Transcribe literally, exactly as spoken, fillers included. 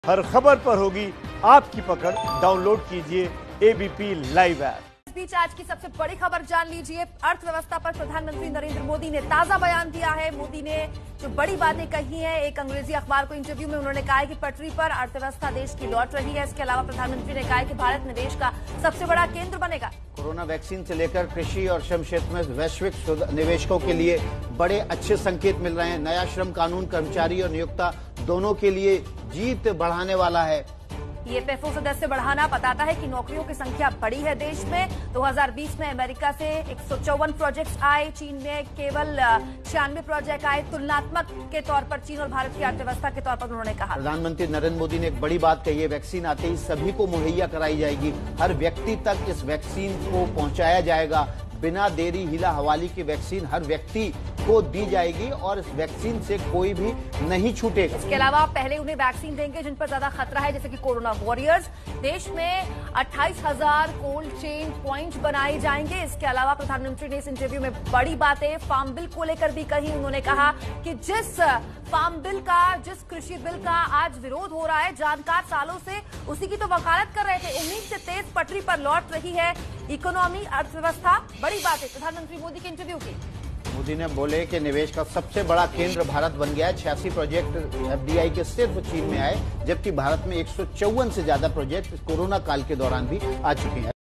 हर खबर पर होगी आपकी पकड़। डाउनलोड कीजिए एबीपी लाइव ऐप। इस बीच आज की सबसे बड़ी खबर जान लीजिए। अर्थव्यवस्था पर प्रधानमंत्री नरेंद्र मोदी ने ताजा बयान दिया है। मोदी ने जो बड़ी बातें कही हैं, एक अंग्रेजी अखबार को इंटरव्यू में उन्होंने कहा है कि पटरी पर अर्थव्यवस्था देश की लौट रही है। इसके अलावा प्रधानमंत्री ने कहा है कि भारत में देश का सबसे बड़ा केंद्र बनेगा। कोरोना वैक्सीन से लेकर कृषि और श्रम क्षेत्र में वैश्विक निवेशकों के लिए बड़े अच्छे संकेत मिल रहे हैं। नया श्रम कानून कर्मचारी और नियोक्ता दोनों के लिए जीत बढ़ाने वाला है। ईपीएफओ सदस्य बढ़ाना बताता है कि नौकरियों की संख्या बढ़ी है देश में। दो हज़ार बीस में अमेरिका से एक सौ चौवन प्रोजेक्ट्स आए, चीन में केवल छियानवे प्रोजेक्ट आए। तुलनात्मक के तौर पर चीन और भारत की अर्थव्यवस्था के तौर पर उन्होंने कहा। प्रधानमंत्री नरेंद्र मोदी ने एक बड़ी बात कही है, वैक्सीन आते ही सभी को मुहैया कराई जाएगी। हर व्यक्ति तक इस वैक्सीन को पहुंचाया जाएगा। बिना देरी हिला हवाली की वैक्सीन हर व्यक्ति को दी जाएगी और इस वैक्सीन से कोई भी नहीं छूटेगा। इसके अलावा पहले उन्हें वैक्सीन देंगे जिन पर ज्यादा खतरा है, जैसे कि कोरोना वॉरियर्स। देश में अट्ठाईस हजार कोल्ड चेन प्वाइंट बनाए जाएंगे। इसके अलावा प्रधानमंत्री ने इस इंटरव्यू में बड़ी बातें फार्म बिल को लेकर भी कही। उन्होंने कहा कि जिस फार्म बिल का, जिस कृषि बिल का आज विरोध हो रहा है, जानकार सालों से उसी की तो वकालत कर रहे थे। उम्मीद से तेज पटरी पर लौट रही है इकोनॉमी, अर्थव्यवस्था। बड़ी बात है प्रधानमंत्री मोदी के इंटरव्यू की। मोदी ने बोले कि निवेश का सबसे बड़ा केंद्र भारत बन गया है। छियासी प्रोजेक्ट एफडीआई के सिर्फ चीन में आए, जबकि भारत में एक सौ चौवन से ज्यादा प्रोजेक्ट कोरोना काल के दौरान भी आ चुके हैं।